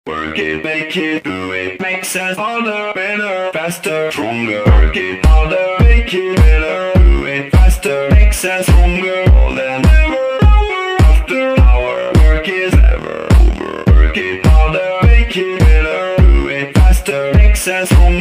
Work it, make it, do it, makes us harder, better, faster, stronger. Work it harder, make it better, do it faster, makes us stronger. More than ever, hour after hour, work is never over. Work it harder, make it better, do it faster, makes us stronger.